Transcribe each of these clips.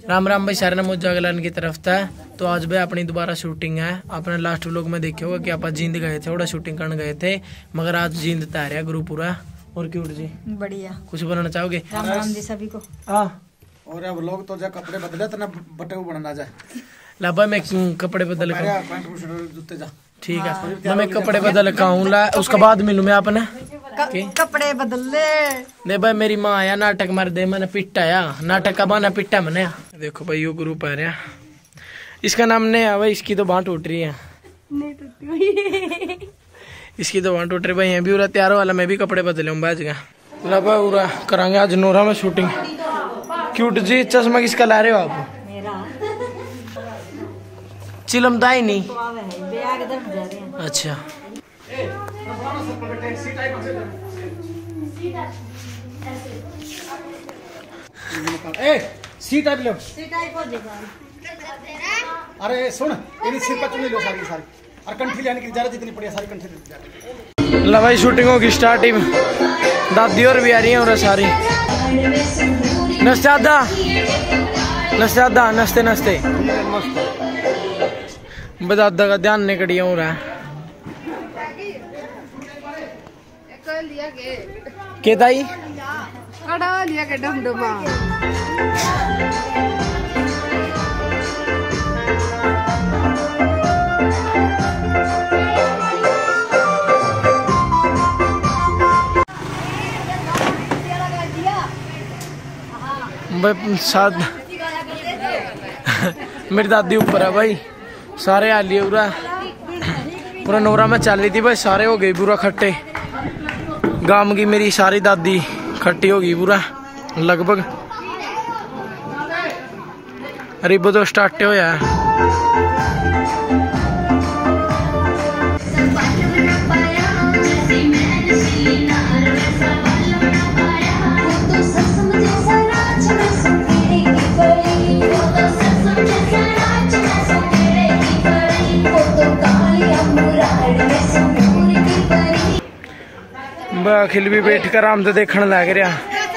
राम राम भाई सारे ना मुझ जागलान की तरफ था। तो आज भाई अपनी दोबारा शूटिंग है। अपने लास्ट व्लॉग में देखे होगा कि आप जींद गए थे, थोड़ा शूटिंग करने गए थे, मगर आज जींद तैयार गुरु पूरा। और क्यूट जी बढ़िया, कुछ बोलना चाहोगे? राम राम जी सभी को। और अब लोग तो जा कपड़े बदले तो ना बटे बनना जाए ला भाई मैं कपड़े बदल जूते जा ठीक है। मैं कपड़े बदल का हूँ ला, उसके बाद मिलूँ मैं अपने कपड़े बदल ले। नहीं भाई मेरी माँ आया नाटक मार दे, मैंने पिट्टा आया नाटक का बहाना पिट्टा मैंने। देखो भाई यो ग्रुप आ रहा, इसका नाम नहीं है भाई, इसकी तो बांह टूट रही है। नहीं टूटी इसकी तो बांह टूट रही भाई। भी उरा तैयार वाला, मैं भी कपड़े बदले हूँ बाज गया भाई। उरा करांगे आज नोरा में शूटिंग। क्यूट जी चश्मा किसका ला रहे हो आप? चिलमता ही नहीं। अच्छा सी टाइप लो। अरे सुन इन्हीं सिर पर चुनी लो सारी सारी और कंठी लेने की इजाजत जितनी पड़ी सारी कंठी ला भाई शूटिंग होगी स्टार्टिंग। दादी और भी आ रही है और सारी नस्ते आदा नस्ते आदा नस्ते नस्ते दादा का ध्यान नहीं कड़िया हो रहा है के दाई कड़ा लिया के डमडमा साथ मेरी दादी ऊपर है भाई, सारे आ लिए पूरा नोरा में चल रही थी भाई, सारे हो गए पूरा खट्टे। गांव की मेरी सारी दादी खट्टी होगी पूरा लगभग। रिबो तो स्टार्ट होया है। अखिल भी बैठ कर आम तो देखने लग रहा।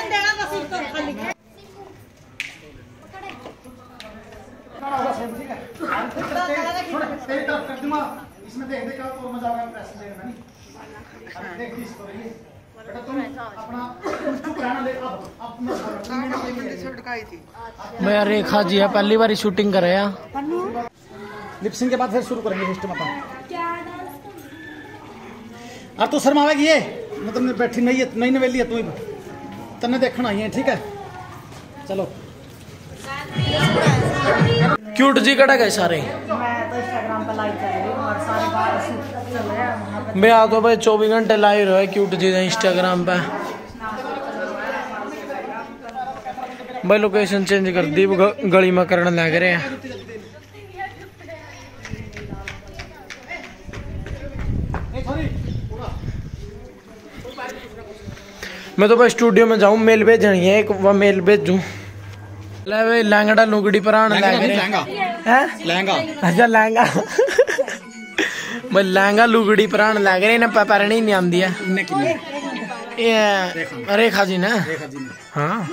मैं रेखा जी है, पहली बार शूटिंग कर रहे हैं। लिपसिंग के बाद फिर शुरू करेंगे सिस्टम अपना। अब तो शर्मावेगी ये, मतलब बैठी नहीं है, नई नवेली है, तू तन्ने देखना आई है। ठीक है चलो। क्यूट जी कड़ा गए सारे? मैं आ तो भाई 24 घंटे लाइव रहे क्यूट जी इंस्टाग्राम पे भाई। लोकेशन चेंज कर दी, गली में करने लग रहे हैं। मैं तो भाई स्टूडियो में जाऊं, मेल भेजनी है एक, वह मेल भेजूं। ले भाई लहंगड़ा लुगड़ी पर आने लग रहे हैं। लहंगा अच्छा लहंगा भाई लहंगा लुगड़ी पर आने लग रहे हैं। पैरनी नहीं आंदी है ये रेखा जी ना। हाँ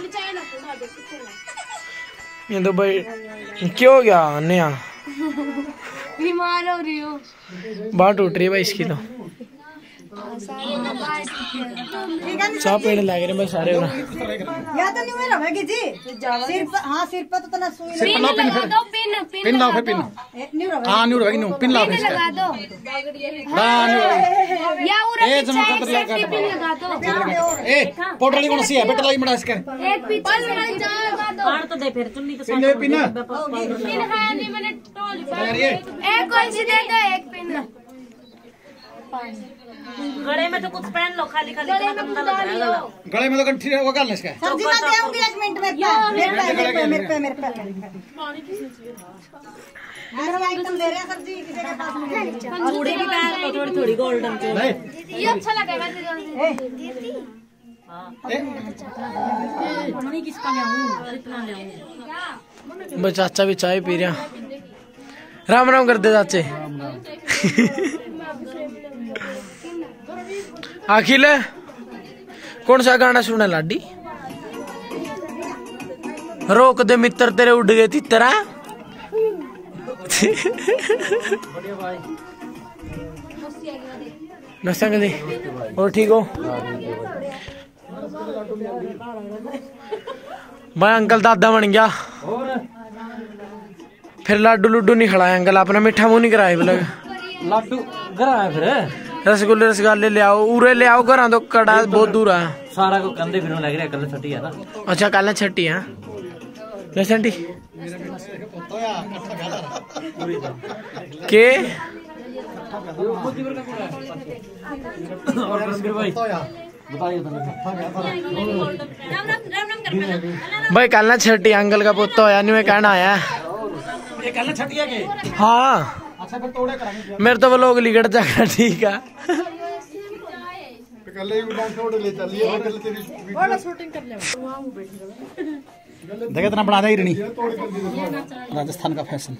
ये तो भाई क्यों हो गया नया? बीमार हो रही हो, बात टूट रही है भाई इसकी। तो चाह पेड़ लग रहे भाई सारे। या तो नहीं हुई रहेगी जी सिर पर। हाँ सिर पर तो ना सुई पिन लाओ, पिन लाओ, फिर पिन। हाँ नहीं रहेगी, नहीं पिन लाओ लगा दो या ए जमा कर लगा दो। ए पाउडर वाली कौन सी है बेटा? लाई मड़ा इसके एक पिन लगा दो। पार तो दे फिर चुन्नी तो पिन पिन पिन है नहीं, मैंने टोल एक कौन सी दे दो, एक पिन। गले में तो कुछ पहन लो, खाली खाली गले में तो कंठी वो कर ले इसका। सब्जी मैं देऊंगी 1 मिनट में। मेरे पे आइटम दे रहे हैं सब्जी किसी के पास में। चूड़ी भी पहन लो थोड़ी थोड़ी गोल्डन। ये अच्छा लगा वैसे। नहीं किसका लाऊं, कितना लाऊं? बस चाचा भी चाय पी रहा। राम राम कर दे चाचे। अखिल कौन सा गाना सुना लाडी? रोक दे मित्र तेरे उड़ गए तितरा। नशा दे और ठीक हो भाई। अंकल दादा बन गया फिर लाडू लुडू नहीं खिलाया अंकल अपना मीठा मुंह नहीं कराया बोला लाडू घर आया फिर रसगुल्ले रसगुल्ले ले आओ उरे ले आओ घर तो कड़ा बहुत दूर है सारा को कंधे फिर लग रहा है कल छठी है ना। अच्छा कल छठी है लसंटी के भाई कल ना छठी अंकल का पुत्र होया नहीं मैं कहना आया कल छठी है के हाँ। अच्छा फिर तोड़े कराएंगे मेरे तो वो लोग लिगड़ जाएगा ठीक है। कल ही उड़ान छोड़ ले चलिए और कल तेरी वीडियो शूटिंग कर ले देखा इतना बना दे हिरणी राजस्थान का फैशन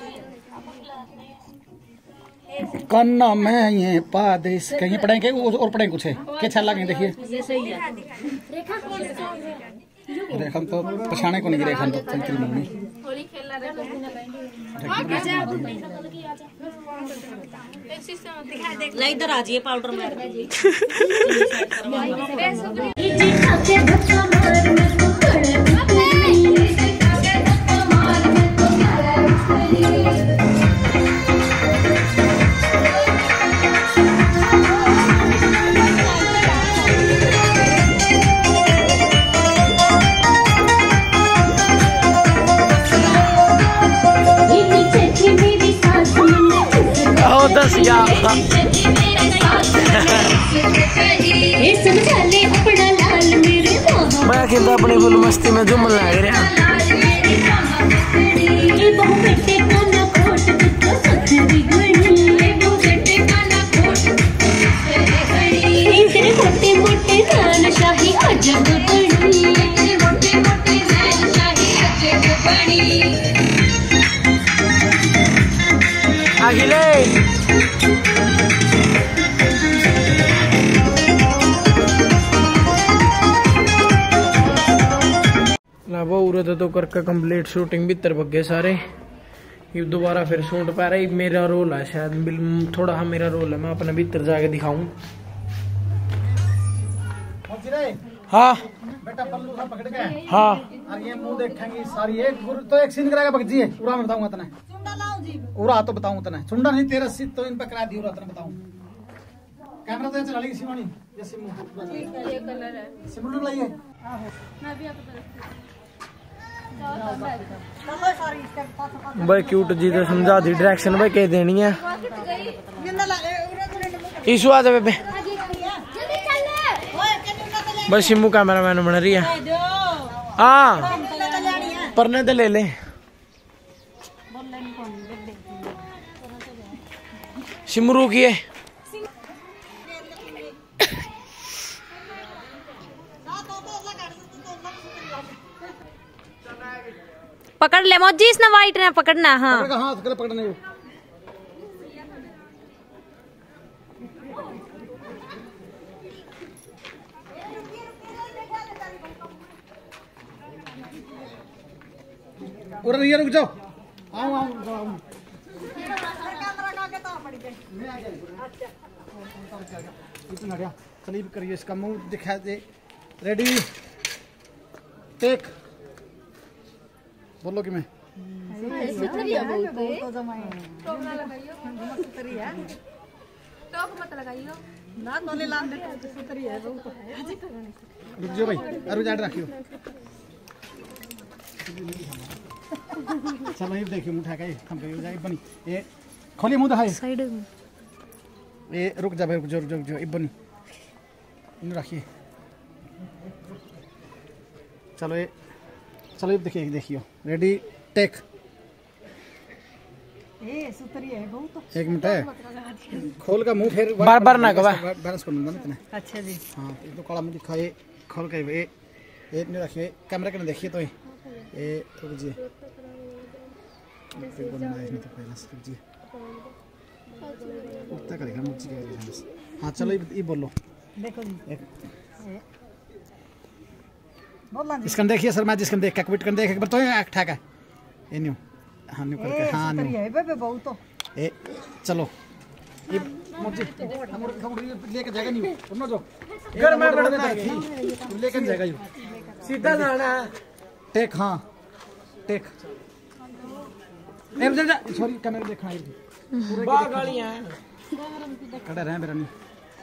कन्ना में ये पादेश कहीं पढ़ेंगे और पढ़ेंगे कुछ है क्या अच्छा लगे देखिए रेखा तो पछाने को नहीं रेखा तो चलती मम्मी इधर आ जाइए पाउडर मार मैं खेलता अपनी फुल मस्ती में झूमने लग रहा अखिले वो उरे तो करके कंप्लीट शूटिंग भीतर भगे सारे ये दोबारा फिर शूट पा रहा है मेरा रोल है शायद थोड़ा हाँ मेरा रोल है मैं अपने भीतर जाके दिखाऊं। हाँ बेटा पल्लू सा पकड़ के हाँ और ये मुंह देखेंगी सारी एक तो एक सीन कराएगा भगजी है पूरा मैं बताऊंगा तने पूरा तो बताऊं तने चुंडा नहीं तेरा सीट तो इन पे करा दी पूरा तने बताऊं कैमरा तो चला लेगी सिमानी ये सिमू ये कलर है सिमू लाइए मैं भी भाई क्यूट जी तो समझा दी डायरेक्शन भाई कह देनी है ईशु आ जा बेबे बस शिमू कैमरा मैन बन रही है हाँ परने तो ले ले शिमू रुकिए पकड़ ले मौजी इसने वाइट ने पकड़ना। हाँ हाथ कर पकड़ने को और ये रुक जाओ आओ आओ चलिए करिए इसका मुंह दिखा दे रेडी टेक बोलो कि मैं रुक जाओ भाई अरु जाट रखियो चलो ये देखियो मुंह उठा के हम कहियो जाए बनी ये खोलिए मुंह दिखाए साइड ये रुक जा भाई रुक जाओ बनी इन रखिए चलो ये देखियो रेडी टेक एक मिनट है खोल का मुंह फिर बार बार ना कहा बैलेंस कर लूंगा ना इतना। अच्छा जी हाँ ये तो काला मुंह दिखाए खोल के ये नहीं रखिए कैमरा के देखिए तो ये रुक जी उठता करेगा मुझे हाँ चलो ये बोलो देखो जी इसकन देखिए सर, मैं जिसकन देख के क्विट कर देख एक बार तो एक ठेक है ये न्यू हाँ न्यू करके हाँ न्यू ए चलो ये मुझे हम लेके जाएगा नहीं सुनो जो घर में बढ़ना लेके जाएगा यू सीधा जाना है। टेक हाँ टेक सॉरी कैमरा देखना है बाग गाड़ियां हैं खड़े रहे मेरा नहीं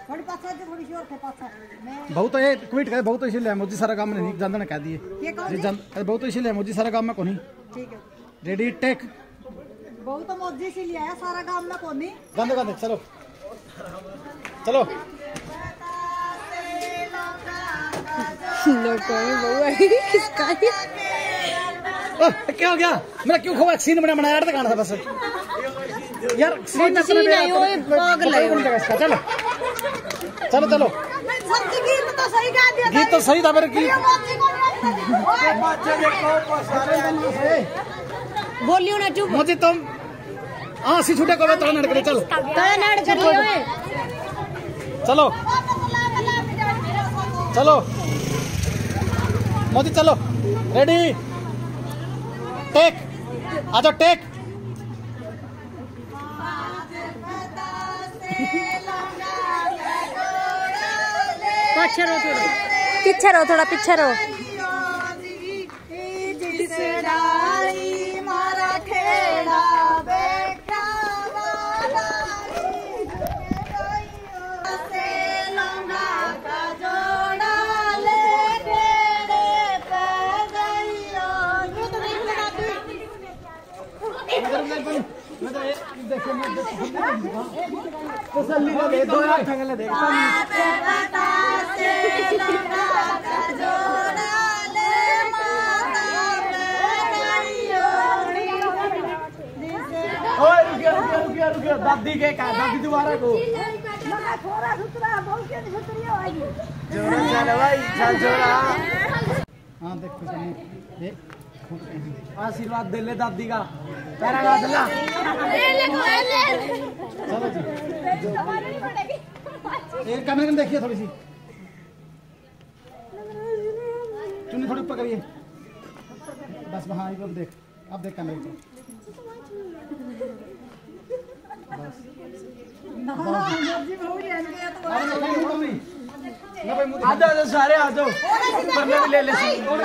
बहुत तो ये क्विट करे बहुत तो इसीलिए मोदी सारा काम नहीं जानते ने कह दिए बहुत तो इसीलिए मोदी सारा काम में कोनी ठीक है रेडी टेक बहुत मोदी से लिया है सारा काम में कोनी गंदे गंदे चलो चलो क्या हो गया मेरा क्यों खोया सीन मैंने बनाया था गाना था बस यार सीन अपने चलो चलो चलो गीत तो सही था मेरे की बोलियो ना चुप मुझे तुम हाँ सी छूटे को तो नड़ करे चल चलो चलो मोदी चलो रेडी टेक आ जाओ टेक पीछे रहो थोड़ा पीछे रहो रुकिया दादी के का दादी दोबारा को जोरा चल भाई चल जोरा हाँ देखो ये आशीर्वाद दे ले दादी का पैरा हाथ ला चलो जी एक कैमरे में देखिए थोड़ी सी चुन्नी थोड़ी ऊपर करिए बस वहाँ अब देख अब देख कैमरे को आ जाओ सारे आ जाओ करने भी ले ले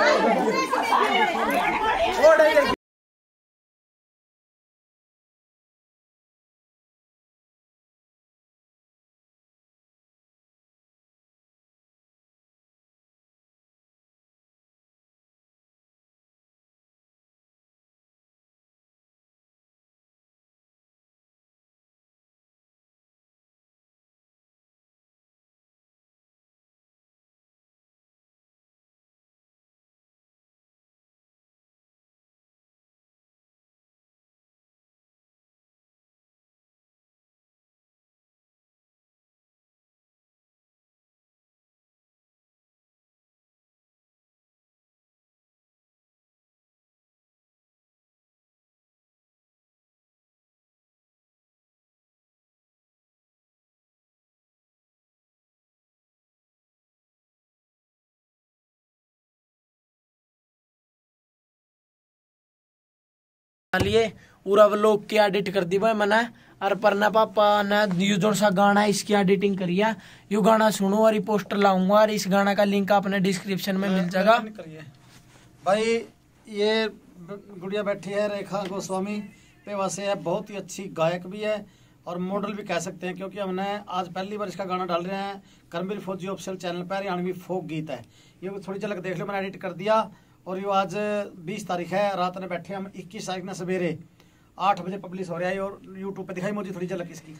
लिए पूरा व्लॉग की एडिट कर दी भाई मैंने और परना पापा ने यू जो सा गाना इसकी एडिटिंग करी है यू गाना सुनो और पोस्टर लाऊंगा और इस गाना का लिंक आपने डिस्क्रिप्शन में मिल जाएगा। भाई ये गुड़िया बैठी है रेखा गोस्वामी पेवा से है, बहुत ही अच्छी गायक भी है और मॉडल भी कह सकते हैं क्योंकि हमने आज पहली बार इसका गाना डाल रहे हैं करमवीर फौजी ऑफिशियल चैनल पर। हरियाणवी फोक गीत है ये, थोड़ी झलक देख लो, मैंने एडिट कर दिया और ये आज 20 तारीख है, रात में बैठे हम 21 तारीख में सवेरे 8 बजे पब्लिश हो रहा है और यूट्यूब पे दिखाई मुझे थोड़ी झलक इसकी।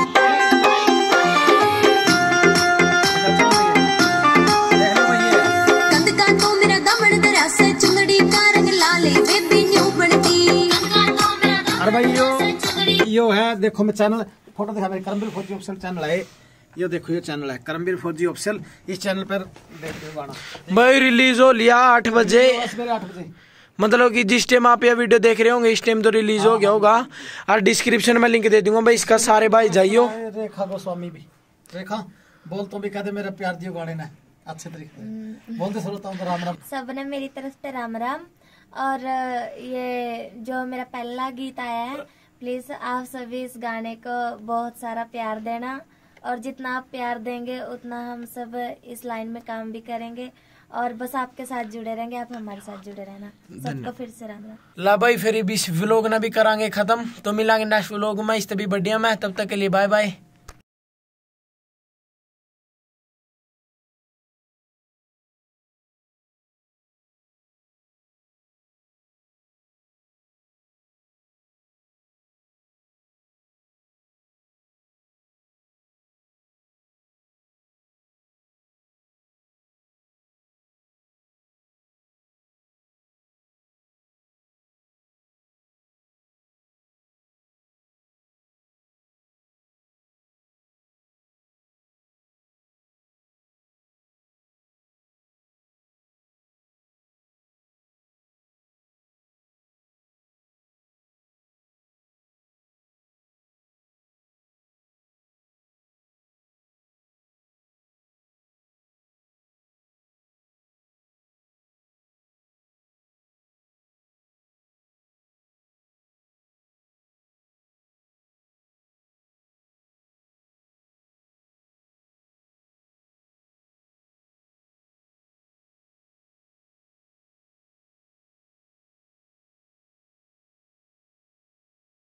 अरे भाई यो है देखो, मैं चैनल फोटो दिखा मेरे करमवीर फौजी ऑफिशियल चैनल है ये, देखो ये चैनल है करमवीर फौजी ऑफिशियल। इस चैनल पर देखते गाना भाई रिलीज हो लिया 8 बजे, 8 बजे मतलब कि जिस टाइम आप ये वीडियो देख रहे होंगे इस टाइम तो रिलीज हो गया होगा और डिस्क्रिप्शन में लिंक दे दूंगा भाई इसका, सारे भाई जाइयो। रेखा गोस्वामी भी, रेखा बोल तो भी कहते मेरे प्यार दियो गाने ने अच्छे तरीके से बोलते श्रोताओं को राम राम। सबने मेरी तरफ से राम राम। और ये जो मेरा पहला गीत आया है, प्लीज आप सभी इस गाने को बहुत सारा प्यार देना, और जितना आप प्यार देंगे उतना हम सब इस लाइन में काम भी करेंगे, और बस आपके साथ जुड़े रहेंगे, आप हमारे साथ जुड़े रहना। सबको फिर से राम राम। ला भाई फिर इस व्लॉग ना भी करांगे खत्म, तो मिलांगे नेक्स्ट व्लॉग में, इस भी बढ़िया में, तब तक के लिए बाय बाय।